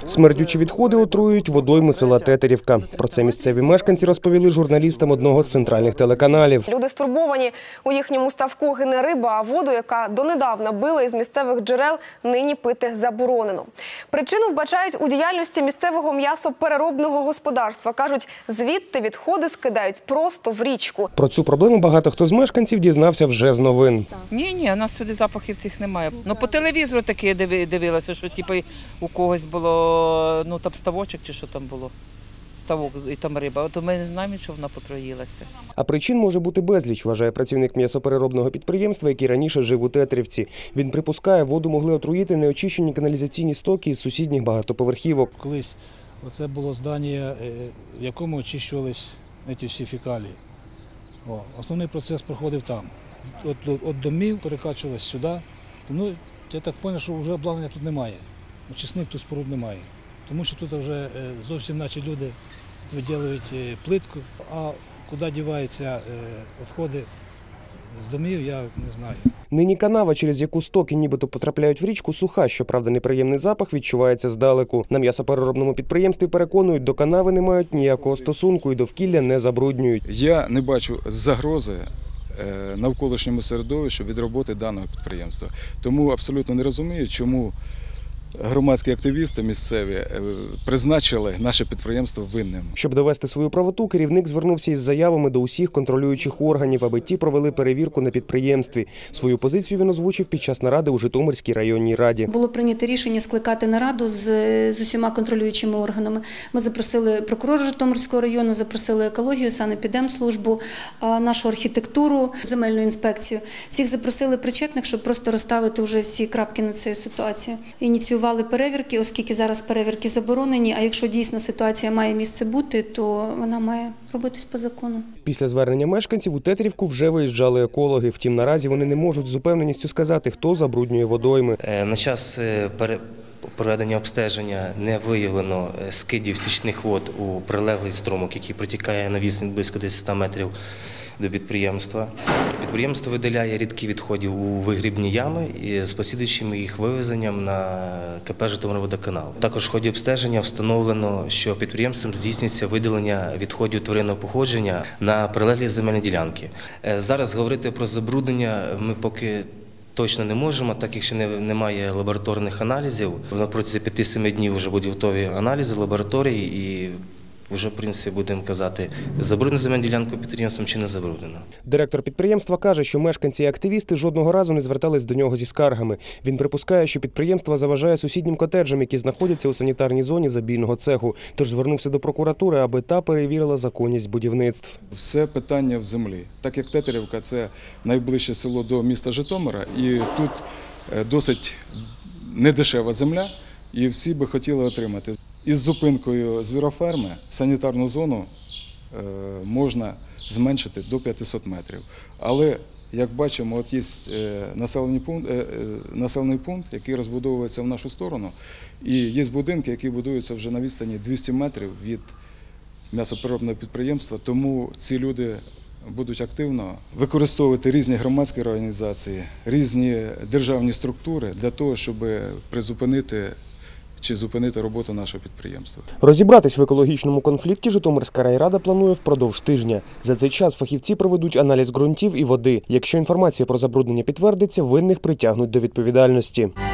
Смердючі відходи отруюють водойми села Тетерівка. Про це місцеві мешканці розповіли журналістам одного з центральних телеканалів. Люди стурбовані. У їхньому ставку гине риба, а воду, яка донедавна била із місцевих джерел, нині пити заборонено. Причину вбачають у діяльності місцевого м'ясопереробного господарства. Кажуть, звідти відходи скидають просто в річку. Про цю проблему багато хто з мешканців дізнався вже з новин. Ні, у нас сюди запахів цих немає. Ну, по телевізору таке дивилася, що типу, у когось було, ну, там ставочок чи що там було. Ставок і там риба. От ми не знаємо, що вона потроїлася. А причин може бути безліч, вважає працівник м'ясопереробного підприємства, який раніше жив у Тетерівці. Він припускає, воду могли отруїти неочищені каналізаційні стоки із сусідніх багатоповерхівок. Колись оце було здання, в якому очищувались ці всі фекалії. Основний процес проходив там. От домів перекачувалось сюди. Ну, я так зрозумів, що вже обладнання тут немає. Очисних тут споруд немає. Тому що тут вже зовсім наші люди виділюють плитку, а куди діваються відходи з домів, я не знаю. Нині канава, через яку стоки нібито потрапляють в річку, суха. Щоправда, неприємний запах відчувається здалеку. На м'ясопереробному підприємстві переконують, до канави не мають ніякого стосунку і довкілля не забруднюють. Я не бачу загрози навколишньому середовищу від роботи даного підприємства. Тому абсолютно не розумію, чому громадські активісти місцеві призначили наше підприємство винним. Щоб довести свою правоту, керівник звернувся із заявами до усіх контролюючих органів, аби ті провели перевірку на підприємстві. Свою позицію він озвучив під час наради у Житомирській районній раді. Було прийнято рішення скликати нараду з усіма контролюючими органами. Ми запросили прокурора Житомирського району, запросили екологію, санепідемслужбу, нашу архітектуру, земельну інспекцію. Всіх запросили причетних, щоб просто розставити вже всі крапки на цю ситуацію. Ініціювали перевірки, оскільки зараз перевірки заборонені, а якщо дійсно ситуація має місце бути, то вона має робитись по закону. Після звернення мешканців у Тетерівку вже виїжджали екологи. Втім, наразі вони не можуть з упевненістю сказати, хто забруднює водойми. На час проведення обстеження не виявлено скидів стічних вод у прилеглий струмок, який протікає на відстані близько 10 метрів до підприємства. Підприємство виділяє рідкі відходи у вигрібні ями з послідуючим їх вивезенням на КП «Житомирводоканал». Також в ході обстеження встановлено, що підприємством здійснюється виділення відходів тваринного походження на прилеглі земельні ділянки. Зараз говорити про забруднення ми поки точно не можемо, так як ще немає лабораторних аналізів. На протязі 5-7 днів вже будуть готові аналізи лабораторії і вже, в принципі, будемо казати, забруднена земельна ділянка підприємством чи не забруднена. Директор підприємства каже, що мешканці і активісти жодного разу не звертались до нього зі скаргами. Він припускає, що підприємство заважає сусіднім котеджам, які знаходяться у санітарній зоні забійного цеху. Тож звернувся до прокуратури, аби та перевірила законність будівництв. Все питання в землі. Так як Тетерівка – це найближче село до міста Житомира, і тут досить недешева земля, і всі би хотіли отримати. Із зупинкою звіроферми санітарну зону можна зменшити до 500 метрів. Але, як бачимо, от є населений пункт, який розбудовується в нашу сторону, і є будинки, які будуються вже на відстані 200 метрів від м'ясопереробного підприємства, тому ці люди будуть активно використовувати різні громадські організації, різні державні структури для того, щоб призупинити чи зупинити роботу нашого підприємства. Розібратись в екологічному конфлікті Житомирська райрада планує впродовж тижня. За цей час фахівці проведуть аналіз ґрунтів і води. Якщо інформація про забруднення підтвердиться, винних притягнуть до відповідальності.